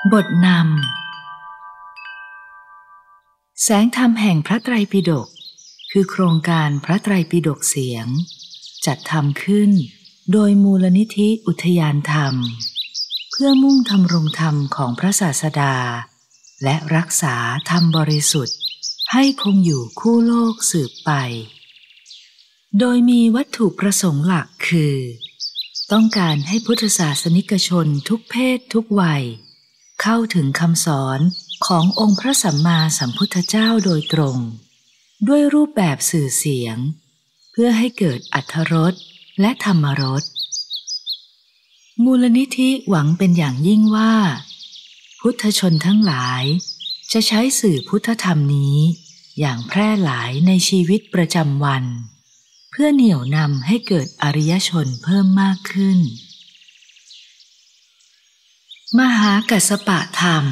บทนำแสงธรรมแห่งพระไตรปิฎกคือโครงการพระไตรปิฎกเสียงจัดทำขึ้นโดยมูลนิธิอุทยานธรรมเพื่อมุ่งทำรงธรรมของพระศาสดาและรักษาธรรมบริสุทธิ์ให้คงอยู่คู่โลกสืบไปโดยมีวัตถุประสงค์หลักคือต้องการให้พุทธศาสนิกชนทุกเพศทุกวัยเข้าถึงคำสอนขององค์พระสัมมาสัมพุทธเจ้าโดยตรงด้วยรูปแบบสื่อเสียงเพื่อให้เกิดอรรถรสและธรรมรสมูลนิธิหวังเป็นอย่างยิ่งว่าพุทธชนทั้งหลายจะใช้สื่อพุทธธรรมนี้อย่างแพร่หลายในชีวิตประจำวันเพื่อเหนี่ยวนำให้เกิดอริยชนเพิ่มมากขึ้นมหากัสสปะธรรม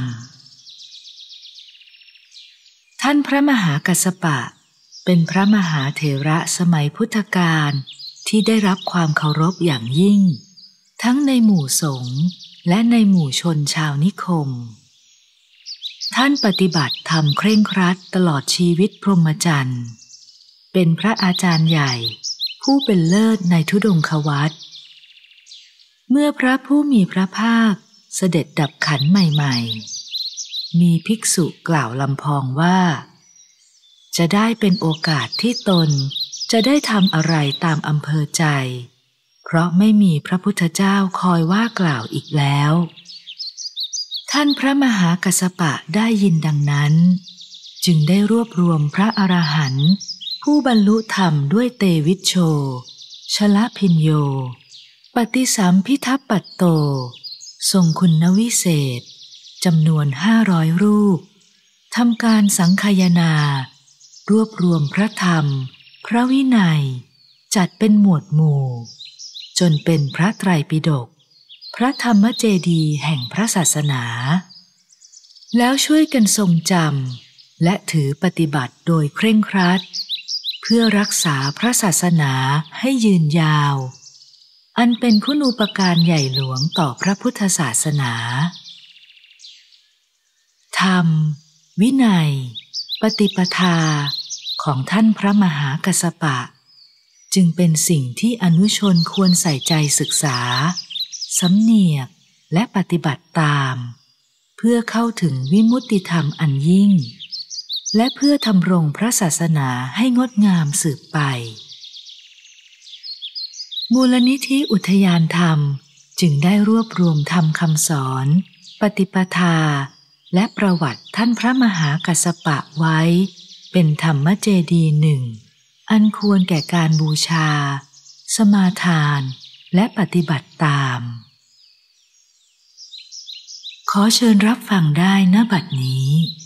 ท่านพระมหากัสสปะเป็นพระมหาเถระสมัยพุทธกาลที่ได้รับความเคารพอย่างยิ่งทั้งในหมู่สงฆ์และในหมู่ชนชาวนิคมท่านปฏิบัติธรรมเคร่งครัดตลอดชีวิตพรหมจรรย์เป็นพระอาจารย์ใหญ่ผู้เป็นเลิศในธุดงควัตรเมื่อพระผู้มีพระภาคเสด็จดับขันธ์ใหม่ๆมีภิกษุกล่าวลำพองว่าจะได้เป็นโอกาสที่ตนจะได้ทำอะไรตามอำเภอใจเพราะไม่มีพระพุทธเจ้าคอยว่ากล่าวอีกแล้วท่านพระมหากัสสปะได้ยินดังนั้นจึงได้รวบรวมพระอรหันต์ผู้บรรลุธรรมด้วยเตวิชโชชลพิญโยปฏิสัมภิทัปปัตโตทรงคุณวิเศษจำนวน500 รูปทำการสังคายนารวบรวมพระธรรมพระวินัยจัดเป็นหมวดหมู่จนเป็นพระไตรปิฎกพระธรรมเจดีย์แห่งพระศาสนาแล้วช่วยกันทรงจำและถือปฏิบัติโดยเคร่งครัดเพื่อรักษาพระศาสนาให้ยืนยาวอันเป็นคุณูปการใหญ่หลวงต่อพระพุทธศาสนาธรรมวินัยปฏิปทาของท่านพระมหากัสสปะจึงเป็นสิ่งที่อนุชนควรใส่ใจศึกษาสำเนียกและปฏิบัติตามเพื่อเข้าถึงวิมุตติธรรมอันยิ่งและเพื่อทำรงพระศาสนาให้งดงามสืบไปมูลนิธิอุทยานธรรมจึงได้รวบรวมธรรมคำสอนปฏิปทาและประวัติท่านพระมหากัสสปะไว้เป็นธรรมเจดีย์หนึ่งอันควรแก่การบูชาสมาทานและปฏิบัติตามขอเชิญรับฟังได้ณบัดนี้